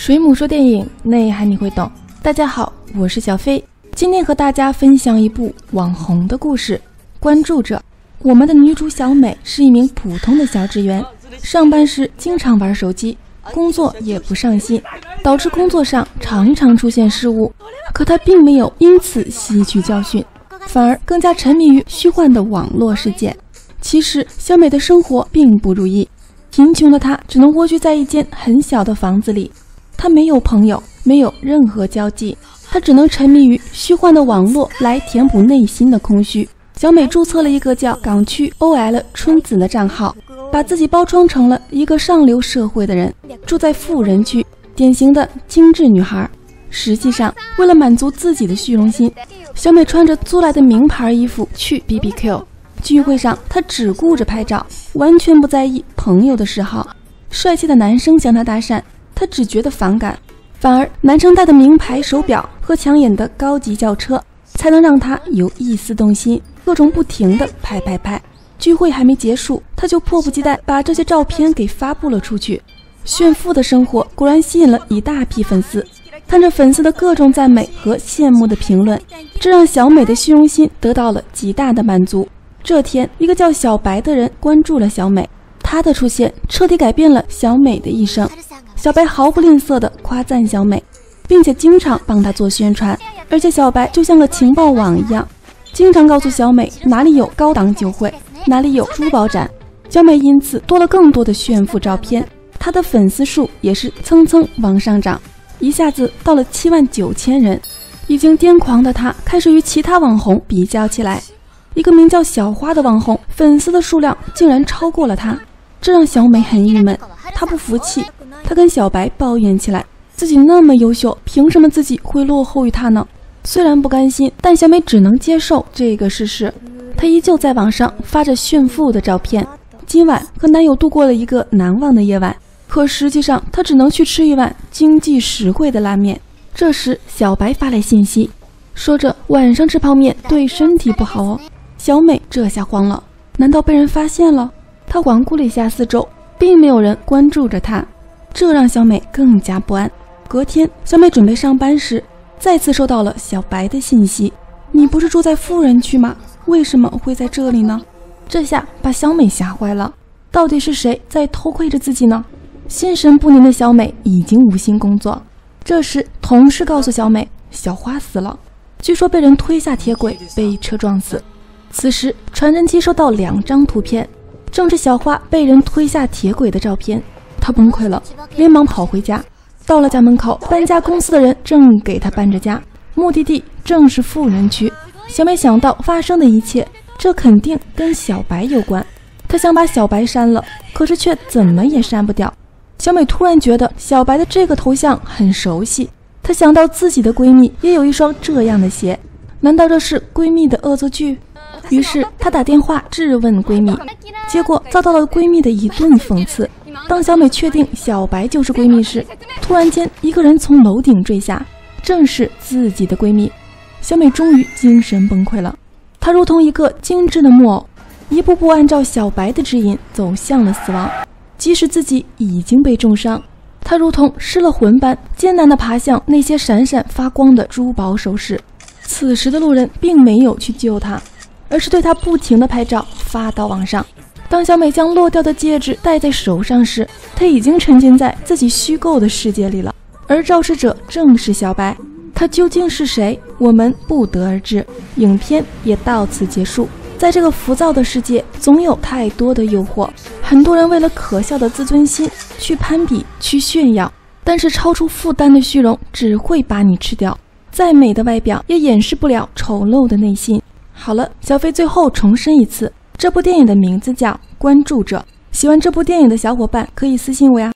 水母说电影，内涵你会懂。大家好，我是小飞，今天和大家分享一部网红的故事。关注者，我们的女主小美是一名普通的小职员，上班时经常玩手机，工作也不上心，导致工作上常常出现失误。可她并没有因此吸取教训，反而更加沉迷于虚幻的网络世界。其实小美的生活并不如意，贫穷的她只能蜗居在一间很小的房子里，她没有朋友，没有任何交际，她只能沉迷于虚幻的网络来填补内心的空虚。小美注册了一个叫港区 OL 春子的账号，把自己包装成了一个上流社会的人，住在富人区，典型的精致女孩。实际上，为了满足自己的虚荣心，小美穿着租来的名牌衣服去 BBQ 聚会上，她只顾着拍照，完全不在意朋友的嗜好。帅气的男生向她搭讪，她只觉得反感，反而男生戴的名牌手表和抢眼的高级轿车才能让她有一丝动心，各种不停的拍。聚会还没结束，她就迫不及待把这些照片给发布了出去。炫富的生活果然吸引了一大批粉丝，看着粉丝的各种赞美和羡慕的评论，这让小美的虚荣心得到了极大的满足。这天，一个叫小白的人关注了小美，他的出现彻底改变了小美的一生。小白毫不吝啬地夸赞小美，并且经常帮她做宣传，而且小白就像个情报网一样，经常告诉小美哪里有高档酒会，哪里有珠宝展。小美因此多了更多的炫富照片，她的粉丝数也是蹭蹭往上涨，一下子到了79000人。已经癫狂的她开始与其他网红比较起来，一个名叫小花的网红粉丝的数量竟然超过了她，这让小美很郁闷。她不服气，她跟小白抱怨起来，自己那么优秀，凭什么自己会落后于她呢？虽然不甘心，但小美只能接受这个事实。她依旧在网上发着炫富的照片，今晚和男友度过了一个难忘的夜晚，可实际上她只能去吃一碗经济实惠的拉面。这时小白发来信息，说着晚上吃泡面对身体不好哦。小美这下慌了，难道被人发现了？她环顾了一下四周，并没有人关注着她，这让小美更加不安。隔天，小美准备上班时，再次收到了小白的信息，你不是住在富人区吗？为什么会在这里呢？这下把小美吓坏了，到底是谁在偷窥着自己呢？心神不宁的小美已经无心工作。这时同事告诉小美，小花死了，据说被人推下铁轨，被车撞死。此时传真机收到2张图片，正是小花被人推下铁轨的照片。她崩溃了，连忙跑回家。到了家门口，搬家公司的人正给她搬着家，目的地正是富人区。小美想到发生的一切，这肯定跟小白有关。她想把小白删了，可是却怎么也删不掉。小美突然觉得小白的这个头像很熟悉，她想到自己的闺蜜也有一双这样的鞋，难道这是闺蜜的恶作剧？于是她打电话质问闺蜜，结果遭到了闺蜜的一顿讽刺。当小美确定小白就是闺蜜时，突然间一个人从楼顶坠下，正是自己的闺蜜。小美终于精神崩溃了，她如同一个精致的木偶，一步步按照小白的指引走向了死亡。即使自己已经被重伤，她如同失了魂般艰难地爬向那些闪闪发光的珠宝首饰。此时的路人并没有去救她，而是对她不停地拍照发到网上。当小美将落掉的戒指戴在手上时，她已经沉浸在自己虚构的世界里了，而肇事者正是小白。他究竟是谁，我们不得而知。影片也到此结束。在这个浮躁的世界，总有太多的诱惑，很多人为了可笑的自尊心去攀比，去炫耀，但是超出负担的虚荣只会把你吃掉，再美的外表也掩饰不了丑陋的内心。好了，小飞最后重申一次，这部电影的名字叫《关注者》，喜欢这部电影的小伙伴可以私信我呀。